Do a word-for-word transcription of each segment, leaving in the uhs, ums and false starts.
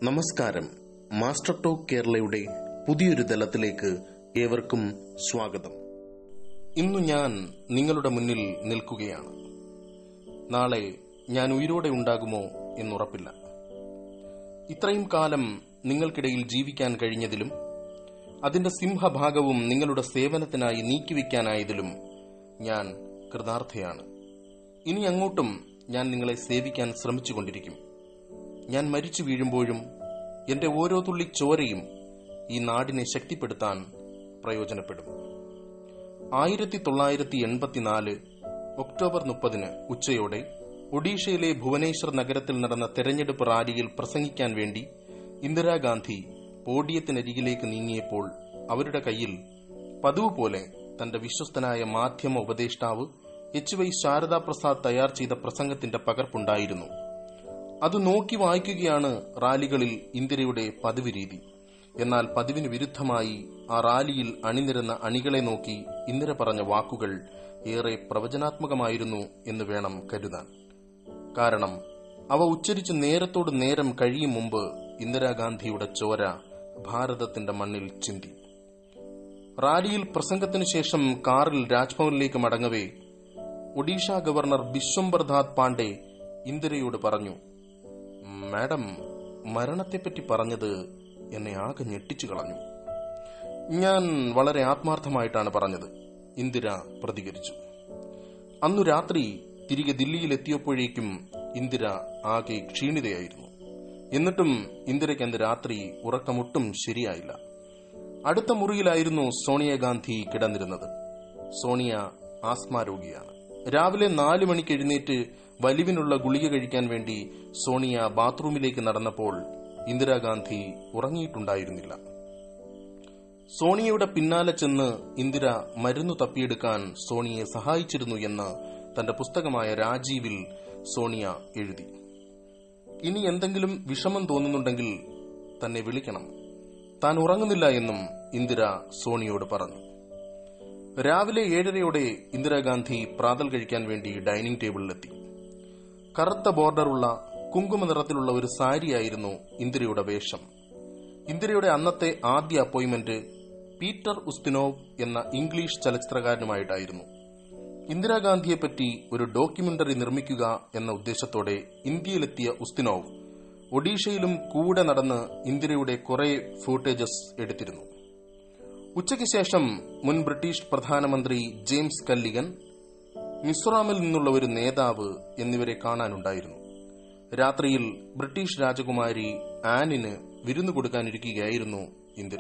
നമസ്കാരം. Master talk കേരളയുടെ പുതിയൊരു തലത്തിലേക്ക് ഏവർക്കും സ്വാഗതം. ഇന്നു ഞാൻ നിങ്ങളുടെ മുന്നിൽ നിൽക്കുകയാണ്. നാളെ ഞാൻ ഉയിരോടെ ഉണ്ടാകുമോ എന്നുറപ്പില്ല. ഇത്രയും കാലം നിങ്ങൾക്കിടയിൽ ജീവിക്കാൻ കഴിഞ്ഞതിലും അതിന്റെ സിംഹഭാഗവും നിങ്ങളുടെ സേവനത്തിനായി നീക്കിവെക്കാനായതിലും ഞാൻ കൃതാർത്ഥയാണ്. ഇനി അങ്ങോട്ടും ഞാൻ നിങ്ങളെ സേവിക്കാൻ ശ്രമിച്ചുകൊണ്ടിരിക്കും. ഞാൻ മരിച്ചു വീഴുമ്പോഴും എന്റെ ഓരോ തുള്ളി ചോരയും ഈ നാടിനെ ശക്തിപ്പെടുത്താൻ പ്രയോജനപ്പെടും. ആയിരത്തി തൊള്ളായിരത്തി എൺപത്തിനാല് ഒക്ടോബർ മുപ്പതിന് ഉച്ചയോടെ ഒഡീഷയിലെ ഭുവനേശ്വർ നഗരത്തിൽ നടന്ന തെരഞ്ഞെടുപ്പ് റാലിയിൽ പ്രസംഗിക്കാൻ വേണ്ടി ഇന്ദിരാഗാന്ധി പോഡിയത്തിനരികിലേക്ക് നീങ്ങിയപ്പോൾ അവരുടെ കയ്യിൽ പതിവ് പോലെ തന്റെ വിശ്വസ്തനായ മാധ്യമ ഉപദേഷ്ടാവ് എച്ച് വൈ ശാരദാ പ്രസാദ് തയ്യാർ ചെയ്ത പ്രസംഗത്തിന്റെ പകർപ്പുണ്ടായിരുന്നു. അത് നോക്കി വായിക്കുകയാണ് റാലികളിൽ ഇന്ദിരയുടെ പതിവ് രീതി. എന്നാൽ പതിവിന് വിരുദ്ധമായി ആ റാലിയിൽ അണിനിരുന്ന അണികളെ നോക്കി ഇന്ദിര പറഞ്ഞ വാക്കുകൾ ഏറെ പ്രവചനാത്മകമായിരുന്നു എന്ന് വേണം കരുതാൻ. കാരണം അവ ഉച്ചരിച്ച് നേരത്തോട് നേരം കഴിയും മുമ്പ് ഇന്ദിരാഗാന്ധിയുടെ ചോര ഭാരതത്തിന്റെ മണ്ണിൽ ചിന്തി. റാലിയിൽ പ്രസംഗത്തിനു ശേഷം കാറിൽ രാജ്ഭവനിലേക്ക് മടങ്ങവേ ഒഡീഷ ഗവർണർ ബിശ്വംബർദാത് പാണ്ഡെ ഇന്ദിരയോട് പറഞ്ഞു, മാഡം മരണത്തെപ്പറ്റി പറഞ്ഞത് എന്നെ ആകെ ഞെട്ടിച്ചു കളഞ്ഞു. ഞാൻ വളരെ ആത്മാർത്ഥമായിട്ടാണ് പറഞ്ഞത്, ഇന്ദിര പ്രതികരിച്ചു. അന്നു രാത്രി തിരികെ ദില്ലിയിലെത്തിയപ്പോഴേക്കും ഇന്ദിര ആകെ ക്ഷീണിതയായിരുന്നു. എന്നിട്ടും ഇന്ദിരയ്ക്ക് അന്ന് രാത്രി ഉറക്കമൊട്ടും ശരിയായില്ല. അടുത്ത മുറിയിലായിരുന്നു സോണിയാഗാന്ധി കിടന്നിരുന്നത്. സോണിയ ആസ്മ രോഗിയാണ്. രാവിലെ നാലു മണിക്ക് എഴുന്നേറ്റ് വലിവിനുള്ള ഗുളിക കഴിക്കാൻ വേണ്ടി സോണിയ ബാത്റൂമിലേക്ക് നടന്നപ്പോൾ ഇന്ദിരാഗാന്ധി ഉറങ്ങിയിട്ടുണ്ടായിരുന്നില്ല. സോണിയയുടെ പിന്നാലെ ചെന്ന് ഇന്ദിര മരുന്നു തപ്പിയെടുക്കാൻ സോണിയെ സഹായിച്ചിരുന്നു എന്ന് തന്റെ പുസ്തകമായ രാജീവിൽ സോണിയ എഴുതി. ഇനി എന്തെങ്കിലും വിഷമം തോന്നുന്നുണ്ടെങ്കിൽ തന്നെ വിളിക്കണം, താൻ ഉറങ്ങുന്നില്ല എന്നും ഇന്ദിര സോണിയോട് പറഞ്ഞു. രാവിലെ ഏഴരയോടെ ഇന്ദിരാഗാന്ധി പ്രാതൽ കഴിക്കാൻ വേണ്ടി ഡൈനിങ് ടേബിളിലെത്തി. കറുത്ത ബോർഡറുള്ള കുങ്കുമ നിറത്തിലുള്ള ഒരു സാരിയായിരുന്നു ഇന്ദിരയുടെ വേഷം. ഇന്ദിരയുടെ അന്നത്തെ ആദ്യ അപ്പോയിന്റ്മെന്റ് പീറ്റർ ഉസ്തിനോവ് എന്ന ഇംഗ്ലീഷ് ചലച്ചിത്രകാരനുമായിട്ടായിരുന്നു. ഇന്ദിരാഗാന്ധിയെപ്പറ്റി ഒരു ഡോക്യുമെന്ററി നിർമ്മിക്കുക എന്ന ഉദ്ദേശത്തോടെ ഇന്ത്യയിലെത്തിയ ഉസ്തിനോവ് ഒഡീഷയിലും കൂടെ നടന്ന് ഇന്ദിരയുടെ കുറെ ഫൂട്ടേജസ് എടുത്തിരുന്നു. ഉച്ചയ്ക്ക് ശേഷം മുൻ ബ്രിട്ടീഷ് പ്രധാനമന്ത്രി ജെയിംസ് കല്ലിഗൻ, മിസോറാമിൽ നിന്നുള്ള ഒരു നേതാവ് എന്നിവരെ കാണാനുണ്ടായിരുന്നു. രാത്രിയിൽ ബ്രിട്ടീഷ് രാജകുമാരി ആനിന് വിരുന്നു കൊടുക്കാനിരിക്കുകയായിരുന്നു ഇന്ദിര.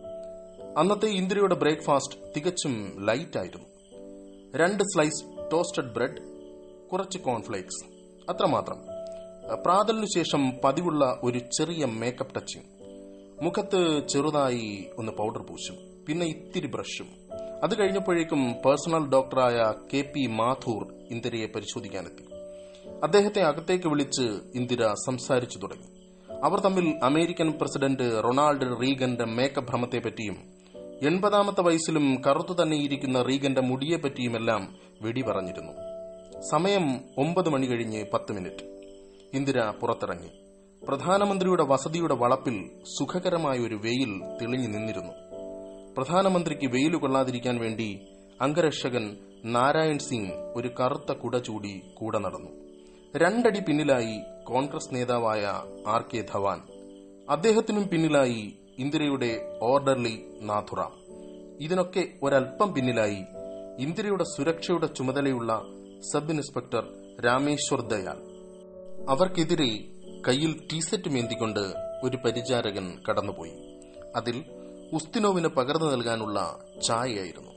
അന്നത്തെ ഇന്ദിരയുടെ ബ്രേക്ക്ഫാസ്റ്റ് തികച്ചും ലൈറ്റായിരുന്നു. രണ്ട് സ്ലൈസ് ടോസ്റ്റഡ് ബ്രെഡ്, കുറച്ച് കോൺഫ്ലേക്സ്, അത്രമാത്രം. പ്രാതലിനു ശേഷം പതിവുള്ള ഒരു ചെറിയ മേക്കപ്പ് ടച്ചിങ്. മുഖത്ത് ചെറുതായി ഒന്ന് പൗഡർ പൂശും, പിന്നെ ഇത്തിരി ബ്രഷും. അത് കഴിഞ്ഞപ്പോഴേക്കും പേഴ്സണൽ ഡോക്ടറായ കെ പി മാഥൂർ ഇന്ദിരയെ പരിശോധിക്കാനെത്തി. അദ്ദേഹത്തെ അകത്തേക്ക് വിളിച്ച് ഇന്ദിര സംസാരിച്ചു തുടങ്ങി. അവർ തമ്മിൽ അമേരിക്കൻ പ്രസിഡന്റ് റൊണാൾഡ് റീഗന്റെ മേക്കപ്പ് ഭ്രമത്തെപ്പറ്റിയും എൺപതാമത്തെ വയസ്സിലും കറുത്തു തന്നെയിരിക്കുന്ന റീഗന്റെ മുടിയെപ്പറ്റിയുമെല്ലാം വെടി പറഞ്ഞിരുന്നു. സമയം ഒമ്പത് മണി കഴിഞ്ഞ് പത്ത് മിനിറ്റ്. ഇന്ദിര പുറത്തിറങ്ങി. പ്രധാനമന്ത്രിയുടെ വസതിയുടെ വളപ്പിൽ സുഖകരമായ ഒരു വെയിൽ തെളിഞ്ഞു നിന്നിരുന്നു. പ്രധാനമന്ത്രിക്ക് വെയിൽ കൊള്ളാതിരിക്കാൻ വേണ്ടി അംഗരക്ഷകൻ നാരായൺ സിംഗ് ഒരു കറുത്ത കുട ചൂടി കൂടെ നടന്നു. രണ്ടടി പിന്നിലായി കോൺഗ്രസ് നേതാവായ ആർ കെ ധവാൻ. അദ്ദേഹത്തിനും പിന്നിലായി ഇന്ദിരയുടെ ഓർഡർലി നാഥുറാം. ഇതിനൊക്കെ ഒരൽപ്പം പിന്നിലായി ഇന്ദിരയുടെ സുരക്ഷയുടെ ചുമതലയുള്ള സബ് ഇൻസ്പെക്ടർ രാമേശ്വർ ദയാൽ. അവർക്കെതിരെ കയ്യിൽ ടീസെറ്റ് മേന്തിക്കൊണ്ട് ഒരു പരിചാരകൻ കടന്നുപോയി. അതിൽ ഉസ്തിനോവിന് പകർന്നു നൽകാനുള്ള ചായയായിരുന്നു.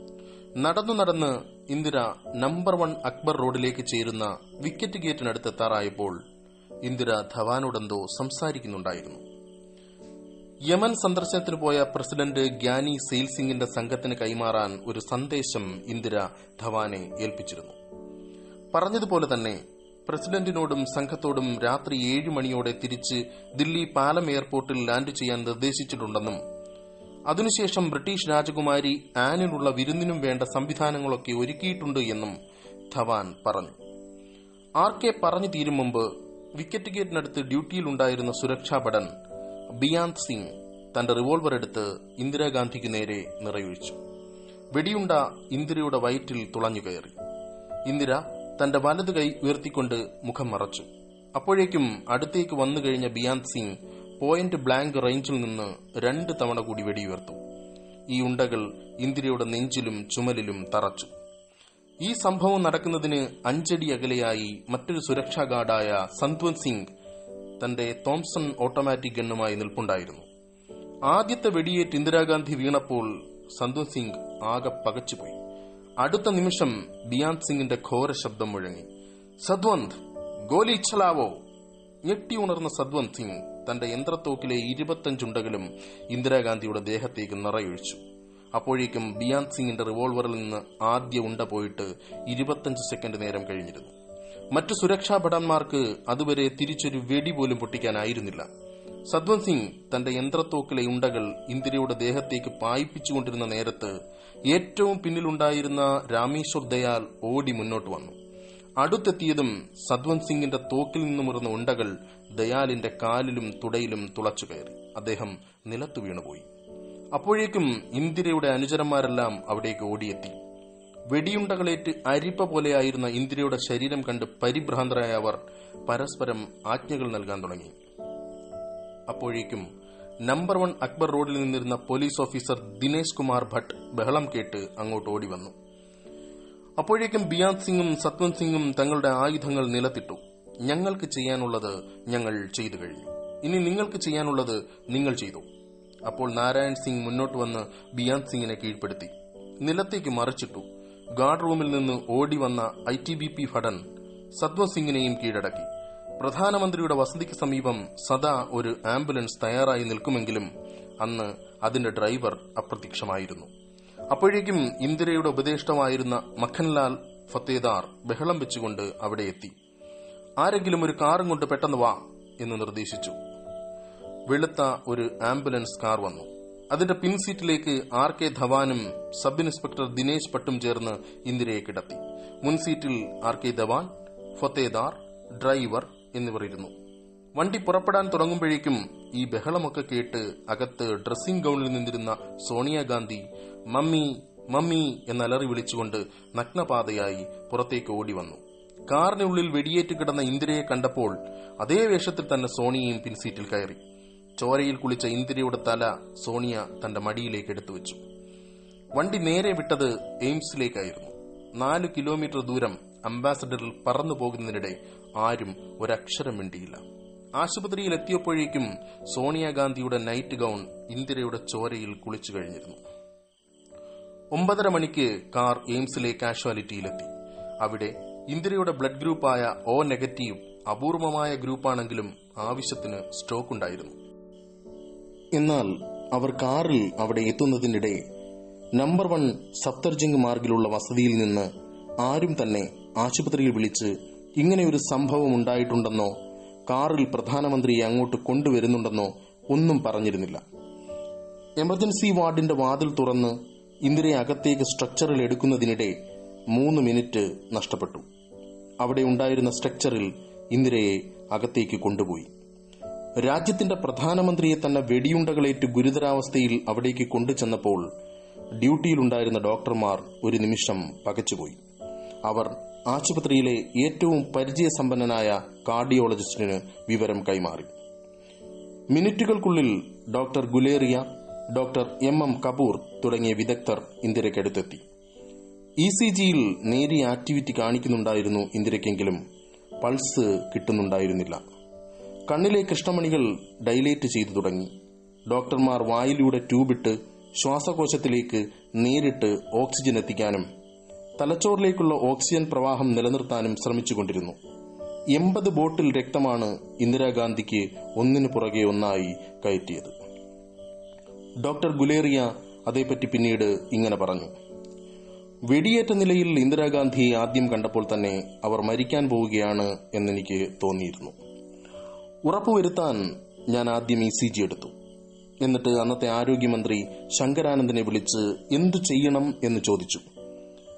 നടന്നു നടന്ന് ഇന്ദിര നമ്പർ വൺ അക്ബർ റോഡിലേക്ക് ചേരുന്ന വിക്കറ്റ് ഗേറ്റിനടുത്തെത്താറായപ്പോൾ ഇന്ദിര ധവാനോടെന്തോ സംസാരിക്കുന്നുണ്ടായിരുന്നു. യമൻ സന്ദർശനത്തിന് പോയ പ്രസിഡന്റ് ഗ്യാനി സെയിൽ സിംഗിന്റെ സംഘത്തിന് കൈമാറാൻ ഒരു സന്ദേശം ഇന്ദിര ധവാനെ ഏൽപ്പിച്ചിരുന്നു. പറഞ്ഞതുപോലെ തന്നെ പ്രസിഡന്റിനോടും സംഘത്തോടും രാത്രി ഏഴു മണിയോടെ തിരിച്ച് ദില്ലി പാലം എയർപോർട്ടിൽ ലാൻഡ് ചെയ്യാൻ നിർദ്ദേശിച്ചിട്ടുണ്ടെന്നും അതിനുശേഷം ബ്രിട്ടീഷ് രാജകുമാരി ആനിനുള്ള വിരുന്നിനും വേണ്ട സംവിധാനങ്ങളൊക്കെ ഒരുക്കിയിട്ടുണ്ട് എന്നും ധവാൻ പറഞ്ഞു. ആർ കെ പറഞ്ഞു തീരും മുമ്പ് വിക്കറ്റ് ഗേറ്റിനടുത്ത് ഡ്യൂട്ടിയിലുണ്ടായിരുന്ന സുരക്ഷാ ഭടൻ ബിയാന്ത് സിംഗ് തന്റെ റിവോൾവർ എടുത്ത് ഇന്ദിരാഗാന്ധിക്ക് നേരെ നിറയൊഴിച്ചു. വെടിയുണ്ട ഇന്ദിരയുടെ വയറ്റിൽ തുളഞ്ഞു കയറി. ഇന്ദിര തന്റെ വലതു കൈ ഉയർത്തിക്കൊണ്ട് മുഖം മറച്ചു. അപ്പോഴേക്കും അടുത്തേക്ക് വന്നു കഴിഞ്ഞ ബിയാന്ത് സിംഗ് പോയിന്റ് ബ്ലാങ്ക് റേഞ്ചിൽ നിന്ന് രണ്ട് തവണ കൂടി വെടിയുയർത്തു. ഈ ഉണ്ടകൾ ഇന്ദിരയുടെ നെഞ്ചിലും ചുമലിലും തറച്ചു. ഈ സംഭവം നടക്കുന്നതിന് അഞ്ചടി അകലെയായി മറ്റൊരു സുരക്ഷാ ഗാർഡായ സന്ത്വന്ത് സിംഗ് തന്റെ തോംസൺ ഓട്ടോമാറ്റിക് ഗണ്ണുമായി നിൽപ്പുണ്ടായിരുന്നു. ആദ്യത്തെ വെടിയേറ്റ് ഇന്ദിരാഗാന്ധി വീണപ്പോൾ സന്ത്വന്ത് സിംഗ് ആകെ പകച്ചുപോയി. അടുത്ത നിമിഷം ബിയാന്ത് സിംഗിന്റെ ഘോര ശബ്ദം മുഴങ്ങി, സദ്വന്ത് ഗോലി ചലാവോ. ഞെട്ടി ഉണർന്ന സദ്വന്ത് സിംഗ് തന്റെ യന്ത്രത്തോക്കിലെ ഇരുപത്തഞ്ചുണ്ടകളും ഇന്ദിരാഗാന്ധിയുടെ ദേഹത്തേക്ക് നിറയൊഴിച്ചു. അപ്പോഴേക്കും ബിയാന്ത് സിംഗിന്റെ റിവോൾവറിൽ നിന്ന് ആദ്യ ഉണ്ട പോയിട്ട് ഇരുപത്തഞ്ച് സെക്കൻഡ് നേരം കഴിഞ്ഞിരുന്നു. മറ്റു സുരക്ഷാ ഭടന്മാർക്ക് അതുവരെ തിരിച്ചൊരു വെടി പോലും പൊട്ടിക്കാനായിരുന്നില്ല. സദ്വന്ത് സിംഗ് തന്റെ യന്ത്രത്തോക്കിലെ ഉണ്ടകൾ ഇന്ദിരയുടെ ദേഹത്തേക്ക് പായിപ്പിച്ചുകൊണ്ടിരുന്ന നേരത്ത് ഏറ്റവും പിന്നിലുണ്ടായിരുന്ന രാമേശ്വർ ദയാൽ ഓടി മുന്നോട്ട് വന്നു. അടുത്തെത്തിയതും സദ്വന്ത് സിംഗിന്റെ തോക്കിൽ നിന്നുമുറന്ന ഉണ്ടകൾ ദയാലിന്റെ കാലിലും തുടയിലും തുളച്ചു കയറി. അദ്ദേഹം നിലത്തു വീണുപോയി. അപ്പോഴേക്കും ഇന്ദിരയുടെ അനുചരന്മാരെല്ലാം അവിടേക്ക് ഓടിയെത്തി. വെടിയുണ്ടകളേറ്റ് അരിപ്പ പോലെയായിരുന്ന ഇന്ദിരയുടെ ശരീരം കണ്ട് പരിഭ്രാന്തരായ അവർ പരസ്പരം ആജ്ഞകൾ നൽകാൻ തുടങ്ങി. അപ്പോഴേക്കും നമ്പർ വൺ അക്ബർ റോഡിൽ നിന്നിരുന്ന പോലീസ് ഓഫീസർ ദിനേശ് കുമാർ ഭട്ട് ബഹളം കേട്ട് അങ്ങോട്ട് ഓടി വന്നു. അപ്പോഴേക്കും ബിയാന്ത് സിംഗും സത്വന്ത് സിംഗും തങ്ങളുടെ ആയുധങ്ങൾ നിലത്തിട്ടു. ഞങ്ങൾക്ക് ചെയ്യാനുള്ളത് ഞങ്ങൾ ചെയ്തു കഴിഞ്ഞു, ഇനി നിങ്ങൾക്ക് ചെയ്യാനുള്ളത് നിങ്ങൾ ചെയ്തു. അപ്പോൾ നാരായൺ സിംഗ് മുന്നോട്ട് വന്ന് ബിയാന്ത് സിംഗിനെ കീഴ്പ്പെടുത്തി നിലത്തേക്ക് മറിച്ചിട്ടു. ഗാർഡ് റൂമിൽ നിന്ന് ഓടി വന്ന ഐ ടി ബി പി ഭടൻ സത്വന്ത് സിംഗിനെയും കീഴടക്കി. പ്രധാനമന്ത്രിയുടെ വസതിക്ക് സമീപം സദാ ഒരു ആംബുലൻസ് തയ്യാറായി നിൽക്കുമെങ്കിലും അന്ന് അതിന്റെ ഡ്രൈവർ അപ്രത്യക്ഷമായിരുന്നു. അപ്പോഴേക്കും ഇന്ദിരയുടെ ഉപദേഷ്ടാവായിരുന്ന മഖൻലാൽ ഫത്തേദാർ ബഹളം വെച്ചുകൊണ്ട് അവിടെ എത്തി. ആരെങ്കിലും ഒരു കാറും കൊണ്ട് പെട്ടെന്ന് വാ എന്ന് നിർദ്ദേശിച്ചു. വെളുത്ത ഒരു ആംബുലൻസ് കാർ വന്നു. അതിന്റെ പിൻസീറ്റിലേക്ക് ആർ കെ ധവാനും സബ് ഇൻസ്പെക്ടർ ദിനേശ് ഭട്ടും ചേർന്ന് ഇന്ദിരയെ കിടത്തി. മുൻസീറ്റിൽ R K Dhawan, Fatehdar, driver എന്നിവർ ഇരുന്നു. വണ്ടി പുറപ്പെടാൻ തുടങ്ങുമ്പോഴേക്കും ഈ ബഹളമൊക്കെ കേട്ട് അകത്ത് ഡ്രസ്സിംഗ് ഗൌണിൽ നിന്നിരുന്ന സോണിയാഗാന്ധി മമ്മി മമ്മി എന്നലറി വിളിച്ചുകൊണ്ട് നഗ്നപാതയായി പുറത്തേക്ക് ഓടി വന്നു. കാറിനുള്ളിൽ വെടിയേറ്റ് കിടന്ന ഇന്ദിരയെ കണ്ടപ്പോൾ അതേ വേഷത്തിൽ തന്നെ സോണിയയും പിൻസീറ്റിൽ കയറി. ചോരയിൽ കുളിച്ച ഇന്ദിരയുടെ തല സോണിയ തന്റെ മടിയിലേക്ക് എടുത്തു വെച്ചു. വണ്ടി നേരെ വിട്ടത് എയിംസിലേക്കായിരുന്നു. നാലു കിലോമീറ്റർ ദൂരം അംബാസഡറിൽ പറന്നു പോകുന്നതിനിടെ ആരും ഒരക്ഷരം മിണ്ടിയില്ല. ആശുപത്രിയിൽ എത്തിയപ്പോഴേക്കും സോണിയാഗാന്ധിയുടെ നൈറ്റ് ഗൌൺ ഇന്ദിരയുടെ ചോരയിൽ കുളിച്ചു കഴിഞ്ഞിരുന്നു. ഒമ്പതര മണിക്ക് കാർ എയിംസിലെ കാഷ്വാലിറ്റിയിലെത്തി. അവിടെ ഇന്ദിരയുടെ ബ്ലഡ് ഗ്രൂപ്പായ ഒ നെഗറ്റീവ് അപൂർവമായ ഗ്രൂപ്പാണെങ്കിലും ആവശ്യത്തിന് സ്റ്റോക്ക് ഉണ്ടായിരുന്നു. എന്നാൽ അവർ കാറിൽ അവിടെ എത്തുന്നതിനിടെ നമ്പർ വൺ സഫ്തർജംഗ് മാർഗിലുള്ള വസതിയിൽ നിന്ന് ആരും തന്നെ ആശുപത്രിയിൽ വിളിച്ച് ഇങ്ങനെയൊരു സംഭവം ഉണ്ടായിട്ടുണ്ടെന്നോ കാറിൽ പ്രധാനമന്ത്രിയെ അങ്ങോട്ട് കൊണ്ടുവരുന്നുണ്ടെന്നോ ഒന്നും പറഞ്ഞിരുന്നില്ല. എമർജൻസി വാർഡിന്റെ വാതിൽ തുറന്ന് ഇന്ദിരയെ അകത്തേക്ക് സ്ട്രക്ചറിൽ എടുക്കുന്നതിനിടെ മൂന്ന് മിനിറ്റ് നഷ്ടപ്പെട്ടു. അവിടെ ഉണ്ടായിരുന്ന സ്ട്രക്ചറിൽ ഇന്ദിരയെ അകത്തേക്ക് കൊണ്ടുപോയി. രാജ്യത്തിന്റെ പ്രധാനമന്ത്രിയെ തന്നെ വെടിയുണ്ടകളേറ്റ് ഗുരുതരാവസ്ഥയിൽ അവിടേക്ക് കൊണ്ടുചെന്നപ്പോൾ ഡ്യൂട്ടിയിലുണ്ടായിരുന്ന ഡോക്ടർമാർ ഒരു നിമിഷം പകച്ചുപോയി. അവർ ആശുപത്രിയിലെ ഏറ്റവും പരിചയസമ്പന്നനായ കാർഡിയോളജിസ്റ്റിന് വിവരം കൈമാറി. മിനിറ്റുകൾക്കുള്ളിൽ doctor Guleria, doctor M M Kapoor തുടങ്ങിയ വിദഗ്ധർ ഇന്ദിരയ്ക്കടുത്തെത്തി. ഇ സി ജിയിൽ നേരിയ ആക്ടിവിറ്റി കാണിക്കുന്നുണ്ടായിരുന്നു ഇന്ദിരയ്ക്കെങ്കിലും പൾസ് കിട്ടുന്നുണ്ടായിരുന്നില്ല. കണ്ണിലെ കൃഷ്ണമണികൾ ഡൈലേറ്റ് ചെയ്തു തുടങ്ങി. ഡോക്ടർമാർ വായിലൂടെ ട്യൂബിട്ട് ശ്വാസകോശത്തിലേക്ക് നേരിട്ട് ഓക്സിജൻ എത്തിക്കാനും തലച്ചോറിലേക്കുള്ള ഓക്സിജൻ പ്രവാഹം നിലനിർത്താനും ശ്രമിച്ചുകൊണ്ടിരുന്നു. എൺപത് ബോട്ടിൽ രക്തമാണ് ഇന്ദിരാഗാന്ധിക്ക് ഒന്നിനു പുറകെ ഒന്നായി കയറ്റിയത്. ഡോക്ടർ ഗുലേറിയ അതേപ്പറ്റി പിന്നീട് ഇങ്ങനെ പറഞ്ഞു: വെടിയേറ്റ നിലയിൽ ഇന്ദിരാഗാന്ധിയെ ആദ്യം കണ്ടപ്പോൾ തന്നെ അവർ മരിക്കാൻ പോവുകയാണ് എന്നെനിക്ക് തോന്നിയിരുന്നു. ഉറപ്പുവരുത്താൻ ഞാൻ ആദ്യം ഇ സി ജി എടുത്തു. എന്നിട്ട് അന്നത്തെ ആരോഗ്യമന്ത്രി ശങ്കരാനന്ദനെ വിളിച്ച് എന്തു ചെയ്യണം എന്ന് ചോദിച്ചു.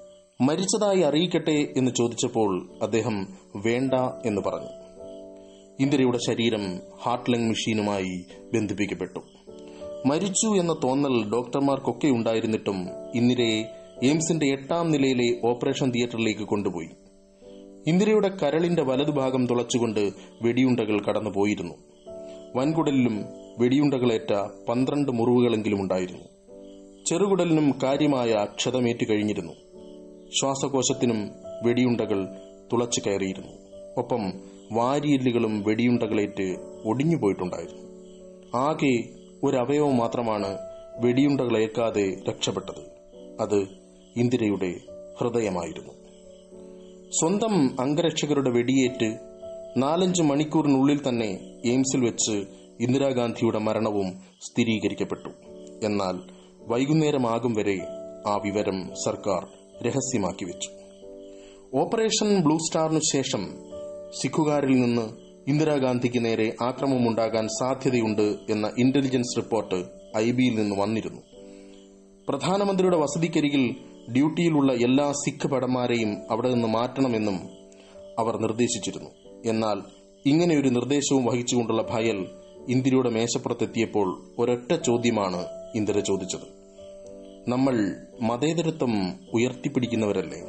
മരിച്ചതായി അറിയിക്കട്ടെ എന്ന് ചോദിച്ചപ്പോൾ അദ്ദേഹം വേണ്ട എന്ന് പറഞ്ഞു. ഇന്ദിരയുടെ ശരീരം ഹാർട്ട് ലങ് മെഷീനുമായി ബന്ധിപ്പിക്കപ്പെട്ടു. മരിച്ചു എന്ന തോന്നൽ ഡോക്ടർമാർക്കൊക്കെ ഉണ്ടായിരുന്നിട്ടും ഇന്ദിരയെ എയിംസിന്റെ എട്ടാം നിലയിലെ ഓപ്പറേഷൻ തിയേറ്ററിലേക്ക് കൊണ്ടുപോയി. ഇന്ദിരയുടെ കരളിന്റെ വലതുഭാഗം തുളച്ചുകൊണ്ട് വെടിയുണ്ടകൾ കടന്നുപോയിരുന്നു. വൻകുടലിലും വെടിയുണ്ടകളേറ്റ പന്ത്രണ്ട് മുറിവുകളെങ്കിലും ഉണ്ടായിരുന്നു. ചെറുകുടലിനും കാര്യമായ ക്ഷതമേറ്റു കഴിഞ്ഞിരുന്നു. ശ്വാസകോശത്തിനും വെടിയുണ്ടകൾ തുളച്ചു കയറിയിരുന്നു. ഒപ്പം വാരിയെല്ലുകളും വെടിയുണ്ടകളേറ്റ് ഒടിഞ്ഞുപോയിട്ടുണ്ടായിരുന്നു. ആകെ ഒരവയവം മാത്രമാണ് വെടിയുണ്ടകളേൽക്കാതെ രക്ഷപ്പെട്ടത്. അത് ഇന്ദിരയുടെ ഹൃദയമായിരുന്നു. സ്വന്തം അംഗരക്ഷകരുടെ വെടിയേറ്റ് നാലഞ്ച് മണിക്കൂറിനുള്ളിൽ തന്നെ എയിംസിൽ വെച്ച് ഇന്ദിരാഗാന്ധിയുടെ മരണവും സ്ഥിരീകരിക്കപ്പെട്ടു. എന്നാൽ വൈകുന്നേരമാകും വരെ ആ വിവരം സർക്കാർ രഹസ്യമാക്കി വെച്ചു. ഓപ്പറേഷൻ ബ്ലൂ സ്റ്റാറിനു ശേഷം സിഖുകാരിൽ നിന്ന് ഇന്ദിരാഗാന്ധിക്ക് നേരെ ആക്രമണമുണ്ടാകാൻ സാധ്യതയുണ്ട് എന്ന ഇന്റലിജൻസ് റിപ്പോർട്ട് ഐ ബിയിൽ നിന്ന് വന്നിരുന്നു. പ്രധാനമന്ത്രിയുടെ വസതിക്കരികിൽ ഡ്യൂട്ടിയിലുള്ള എല്ലാ സിഖ് ഭടന്മാരെയും അവിടെ നിന്ന് മാറ്റണമെന്നും അവർ നിർദ്ദേശിച്ചിരുന്നു. എന്നാൽ ഇങ്ങനെയൊരു നിർദ്ദേശവും വഹിച്ചുകൊണ്ടുള്ള ഭയൽ ഇന്ദിരയുടെ മേശപ്പുറത്തെത്തിയപ്പോൾ ഒരൊറ്റ ചോദ്യമാണ് ഇന്ദിര ചോദിച്ചത്: നമ്മൾ മതേതരത്വം ഉയർത്തിപ്പിടിക്കുന്നവരല്ലേ?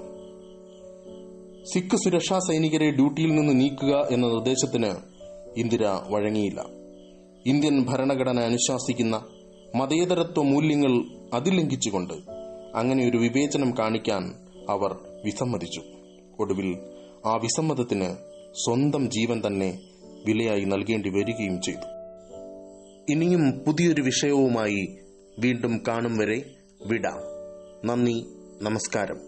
സിഖ് സുരക്ഷാ സൈനികരെ ഡ്യൂട്ടിയിൽ നിന്ന് നീക്കുക എന്ന നിർദ്ദേശത്തിന് ഇന്ദിര വഴങ്ങിയില്ല. ഇന്ത്യൻ ഭരണഘടന അനുശാസിക്കുന്ന മതേതരത്വ മൂല്യങ്ങൾ അതിലംഘിച്ചുകൊണ്ട് അങ്ങനെയൊരു വിവേചനം കാണിക്കാൻ അവർ വിസമ്മതിച്ചു. ഒടുവിൽ ആ വിസമ്മതത്തിന് സ്വന്തം ജീവൻ തന്നെ വിലയായി നൽകേണ്ടി വരികയും ചെയ്തു. ഇനിയും പുതിയൊരു വിഷയവുമായി വീണ്ടും കാണും വരെ വിടാം. നന്ദി, നമസ്കാരം.